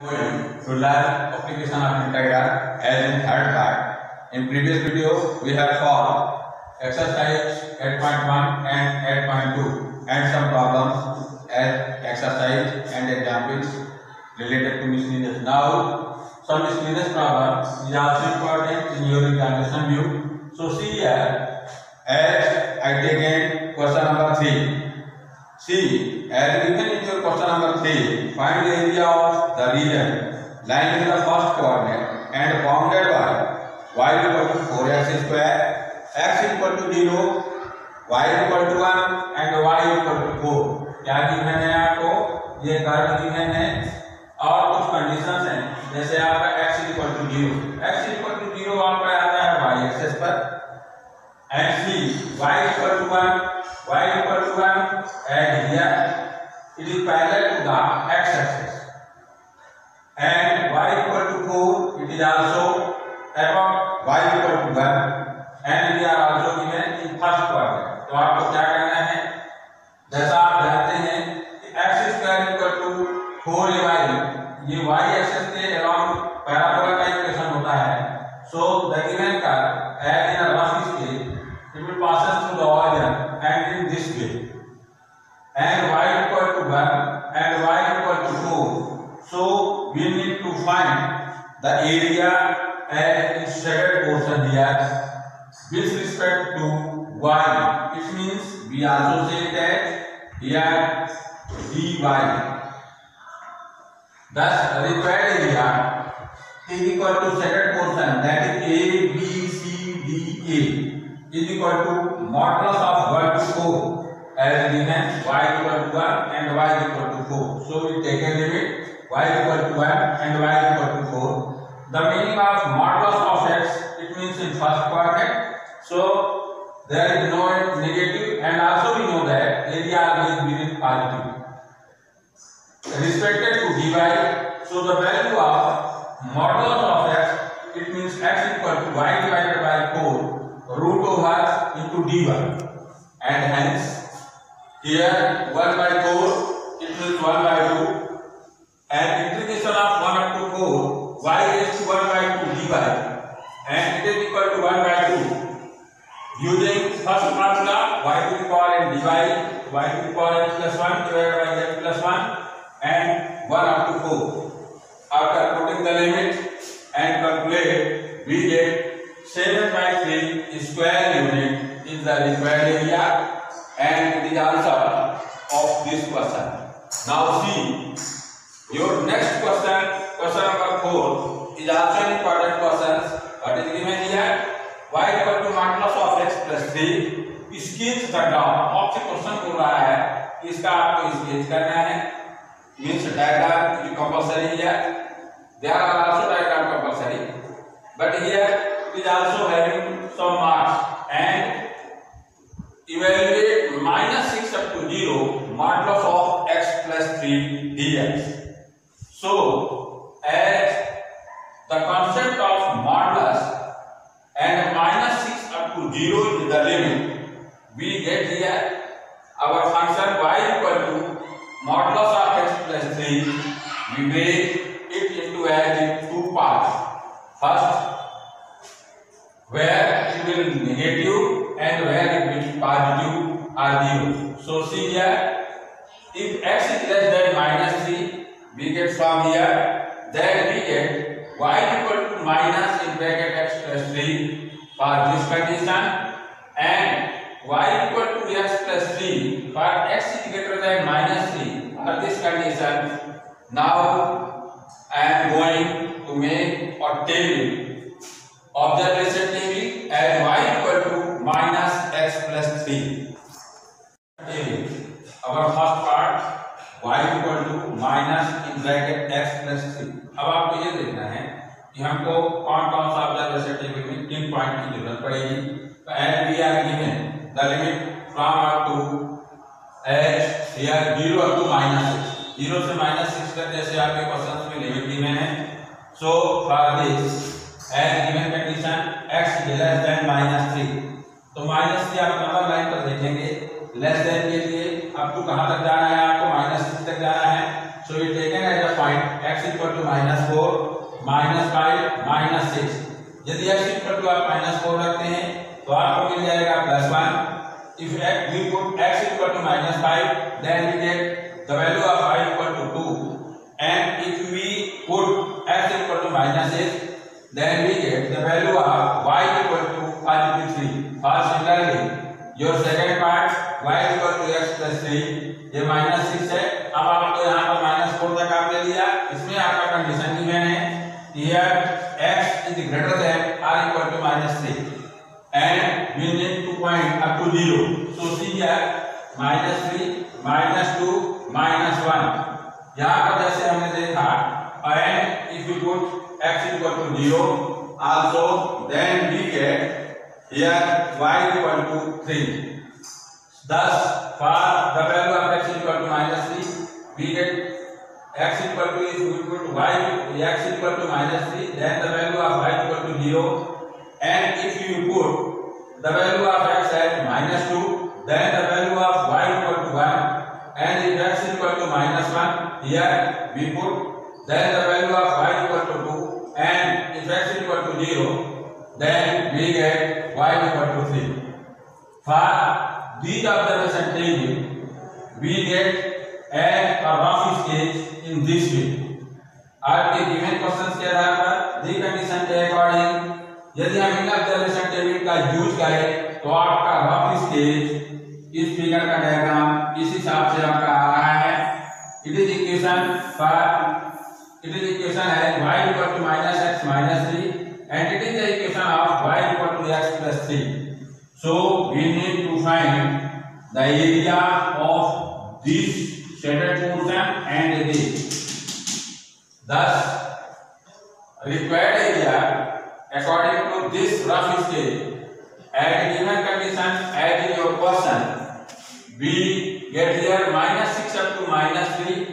Going to learn application of integral as in third part. In previous video, we have solved exercise 8.1 and 8.2 and some problems as exercise and examples related to miscellaneous. Now, some miscellaneous problem is also important in your examination view. So, see here, as I take in question number 3. See, as given in your question number 3, find the area of the region lying in the first coordinate and bounded by y equal to 4x square, x equal to 0, y equal to 1 and y equal to 4. क्या given है आपको? ये curve given है और कुछ conditions हैं, जैसे आपका x equal to 0, x equal to 0 आपका आता है y एक्सिस पर, and see y equal to 1, y equal to 1, and here it is parallel to the x axis, and y equal to 4, it is also above y equal to 1, and we are also given in first quadrant. तो आपको क्या करना है, जैसा आप जानते हैं कि x square equal to 4ay, ये y axis के along parabola का इक्वेशन होता है. So the given curve as in a rough scale, it will passes through the origin and in this way, and y equal to 1 and y equal to 4. So we need to find the area and its shaded portion here with respect to y. It means we also say that here dy. Thus required area is equal to shaded portion, that is a b c d a, is equal to modulus of 1 to 4 as given y equal to 1 and y equal to 4. So we take a limit y equal to 1 and y equal to 4. The meaning of modulus of x, it means in first quadrant. So there is no negative, and also we know that area always begins positive. Respected to dy, so the value of modulus of x, it means x equal to y divided by 4 root over into dy, and hence here 1 by 4 it means 1 by 2, and integration of 1 up to 4 y raised to 1 by 2 dy, and it is equal to 1 by 2 using first formula y to the power n dy, y to the power n plus 1 divided by z plus 1 and 1 up to 4. After putting the limit and calculate, we get 7 by 3 square unit is the required area, and it is answer of this question. Now see, your next question, question number 4, is also an important question. What is given here? Y equal to modulus of x plus 3. Sketch the graph. आपसे question बोल रहा है, इसका आपको sketch करना है. Means diagram is compulsory here. There are also diagram compulsory, but here it is also having some marks, and evaluate minus 6 up to 0 modulus of x plus 3 dx. So as the concept of modulus and minus 6 up to 0 is the limit, we get here our function y equal to modulus of x plus 3. We break it into as in two parts. First, where it will be negative and where it will be positive or 0. So see here, if x is less than minus 3, we get from here, then we get y equal to minus in bracket x plus 3 for this condition, and y equal to x plus 3 for x is greater than minus 3 for this condition. Now I am going to make a table, observation table, as y equal to minus x plus 3. Table. Our first part, y equal to minus in bracket x plus 3. अब आपको ये देखना है कि हमको कौन कौन सा ऑब्जर्वेशन टेबल में किन पॉइंट की जरूरत पड़ेगी. तो as we are given the limit from up to as here 0 up to minus 6. 0 से माइनस 6 तक जैसे आपके क्वेश्चंस में लिमिट गिवन है. So for this as given condition x less than minus 3, तो माइनस 3 आप नंबर लाइन पर देखेंगे. लेस देन के लिए अप टू कहां तक जाना है, आपको माइनस 6 तक जाना है. सो ये taken as a point x x equal to -4 -5 -6। यदि x इक्वल टू आप -4 रखते हैं तो आपको मिल जाएगा +1। If we put x equal to -5, then we get the value of y equal to 2. And if we put x equal to -6, then we get the value of y equal to positive 3. Or similarly, your second part y equal to x plus 3, ये -6 है। अब आपको यहाँ पर -4 तक आपने लिया, इसमें आपका कंडीशन गिवन है here x is greater than or equal to -3 and we need to point up to 0. So see here -3 -2 -1। यहाँ पर जैसे हमने देखा and if we put x equal to 0 also, then we get here y equal to 3. Thus for the value of x equal to -3, we get x equal to, if we put y x equal to -3, then the value of y equal to 0. And if you put the value of x as -2, then the value of y equal to 1. And if x equal to -1, here we put, then the value of y equal to 2. And if x equal to 0, then we get y equal to 3. For these observations taken, we get a rough sketch in this way. आपके given questions के आधार पर दी condition के according यदि हम इन observation table का यूज करें तो आपका रफ स्केच इस फिगर का डायग्राम इस हिसाब से आपका आ रहा है। इट इज इक्वेशन है y equal to -x -3 and it is the equation of y equal to x plus 3. So we need to find the area of this shaded portion and this. Thus required area according to this rough sketch at given condition as in your question, we get here -6 up to -3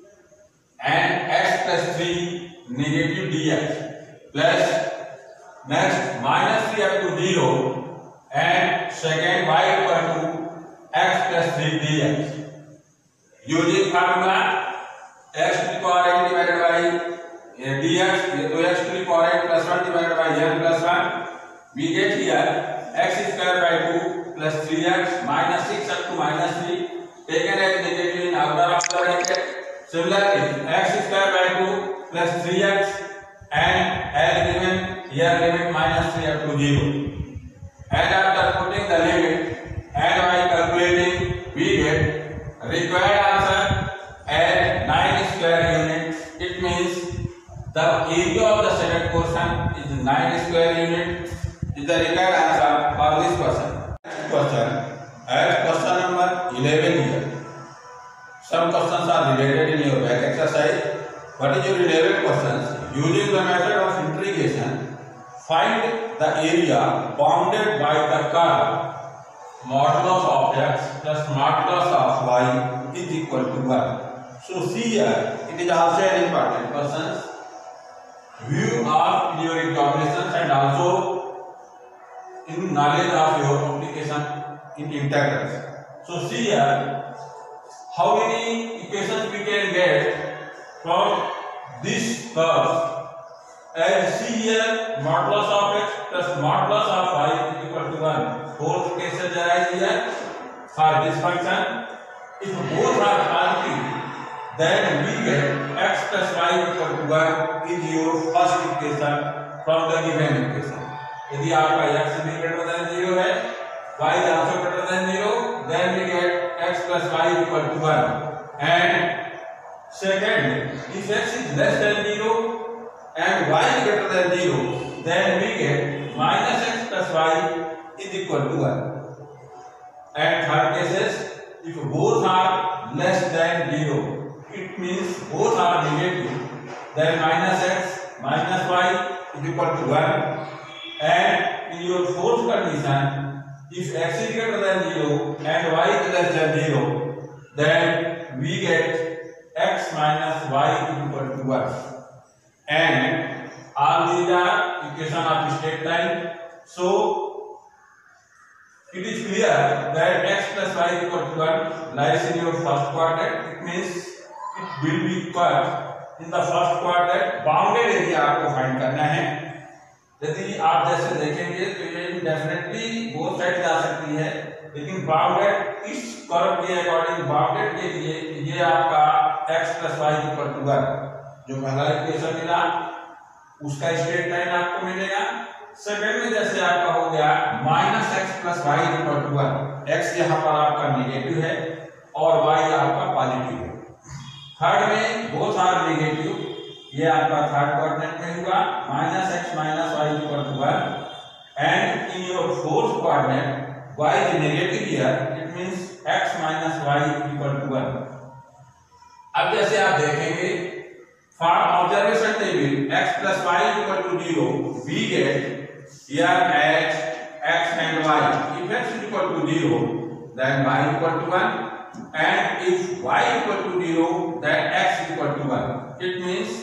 and x plus 3 negative dx plus next -3 up to 0 and second y equal to x plus 3 dx. Using formula x to the power n divided by dx, तो x to the power n plus 1 divided by n plus 1, we get here x square by 2 plus 3x minus 6 up to -3 taken as negative in outer of the bracket. Similarly, x square by 2 plus 3x and as given here limit -3 up to 0. And after putting the limit and by calculating, we get required answer as 9 square units. It means the area of the shaded portion is 9 square units. Is the required answer for this question. Next question, at question number 11 here. Some questions are related in your back exercise. What is your 11 questions? Using the method of integration, find the area bounded by the curve modulus of x plus modulus of y is equal to 1. So see here, it is also an important question. View of your examinations and also in knowledge of your application in integrals. So see here, how many equations we can get from this curve? As see here, modulus of x plus modulus of y is equal to 1. Both cases arise here for this function. If both are positive, then we get x plus y equal to 1 is your first equation from the given equation. यदि आपका x भी greater than 0 है, y is also greater than 0, then we get x plus y equal to 1. And second, if x is less than 0 and y is greater than 0, then we get minus x plus y is equal to 1. And third cases, if both are less than 0, it means both are negative, then minus x minus y is equal to 1. And in your fourth condition, if x is greater than 0 and y is less than 0, then we get x minus y is equal to 1. And all these are equation of straight line. So it is clear that x plus y is equal to 1 lies in your first quadrant. It means it will be cut in the first quadrant bounded area आपको find करना है। यदि आप जैसे देखेंगे तो ये definitely both side जा सकती है, लेकिन बाउंडेड इस कर्व के अकॉर्डिंग बाउंडेड के लिए ये आपका x + y = 1 जो पहला इक्वेशन मिला उसका स्ट्रेट लाइन आपको मिलेगा। सेकंड में जैसे आपका हो गया -x + y = 1, x यहाँ पर आपका नेगेटिव है और y आपका पॉजिटिव है। थर्ड में बोथ आर नेगेटिव, ये आपका थर्ड क्वाड्रेंट में हुआ -x - y = 1 and in your fourth quadrant y is negative here, it means x - y = 1। अब जैसे आप देखेंगे from observation table x + y = 0 we get here x and y, if x = 0 then y = 1 and if y = 0 then x = 1, it means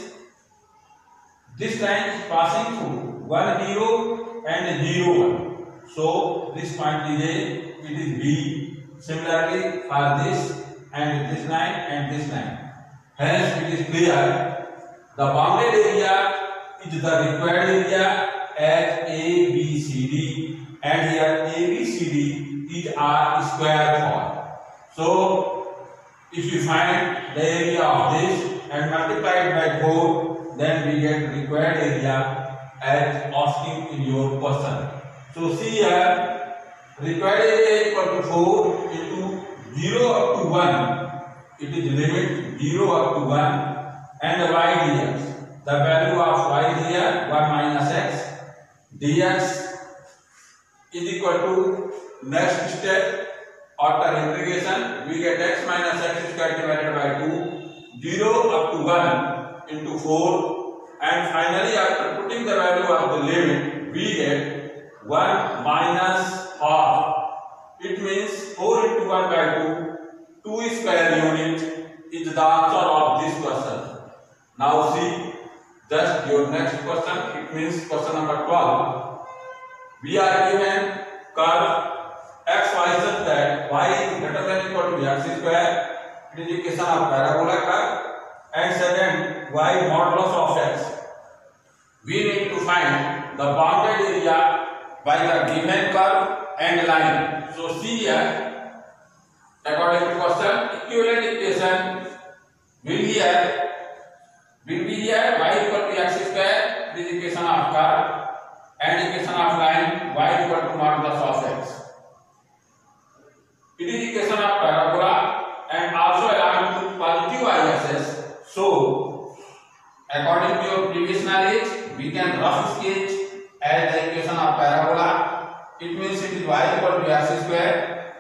this line is passing through 1 0 and 0 1, so this point is A, it is B. Similarly for this and this line and this line, hence it is clear the bounded area is the required area as ABCD, and here ABCD is our square form. So if you find the area of this and multiply it by 4, then we get required area as asking in your question. So see here, required area equal to 4 into 0 up to 1. It is limit 0 up to 1 and y dx. The value of y here 1 minus x dx is equal to next step after integration we get x minus x square divided by 2, 0 up to 1 into 4, and finally after putting the value of the limit we get 1 minus half. It means 4 into 1 by 2 square unit is the answer of this question. Now see just your next question, it means question number 12. We are given curve xy such that y is greater than equal to x square, it is equation of parabola curve, and second y modulus of x. We need to find the bounded area by the given curve and line. So see here, according to question, equivalent equation will be here y equal to x square, this is equation of curve, and equation of line y equal to modulus of x. It is equation of parabola and also along with positive y-axis. So according to your previous knowledge, we can rough sketch as the equation of parabola. It means it is y equal to x square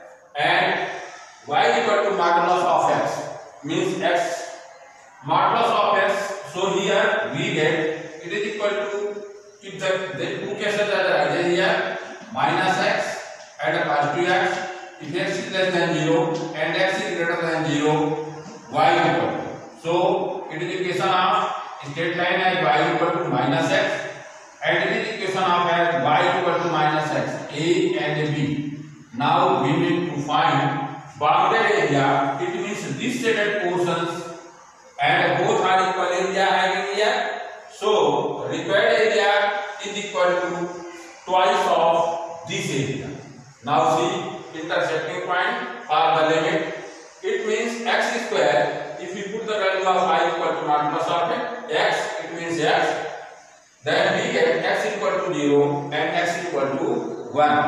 and y equal to modulus of x, means x modulus of x. So here we get it is equal to, if the two cases are arising here, minus x and a positive x, if x is less than 0 and x is greater than 0, y equal to. So it is equation of straight line as y equal to minus x, and it is equation of as y equal to minus x, a and b. Now we need to find bounded area. It means this shaded portions and both are equal area having here. So required area is equal to twice of this area. Now see intersecting point for the limit. It means x square. If you put the value of y equal to modulus of x, it means x. Then we get x equal to 0 and x equal to 1.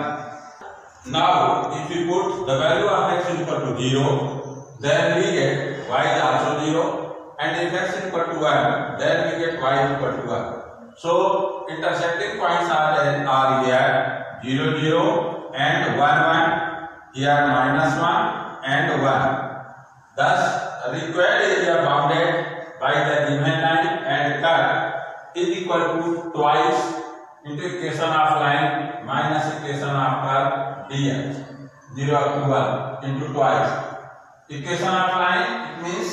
Now if we put the value of x equal to 0, then we get y is also 0, and if x equal to 1, then we get y equal to 1. So intersecting points are here 0 0 and 1 1, here -1 and 1. Thus required area bounded by the given line and curve is equal to twice into equation of line minus equation of curve dx, 0 up to 1 into twice. Equation of line, it means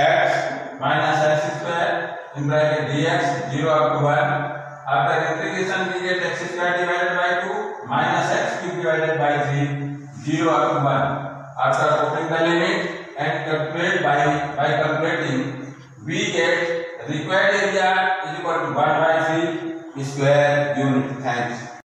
x minus x square in bracket dx, 0 up to 1. After integration we get x square divided by 2 minus x cube divided by 3, 0 up to 1. After putting the limit and calculate by calculating, we get required area is equal to 1 by 3 square unit. Thanks.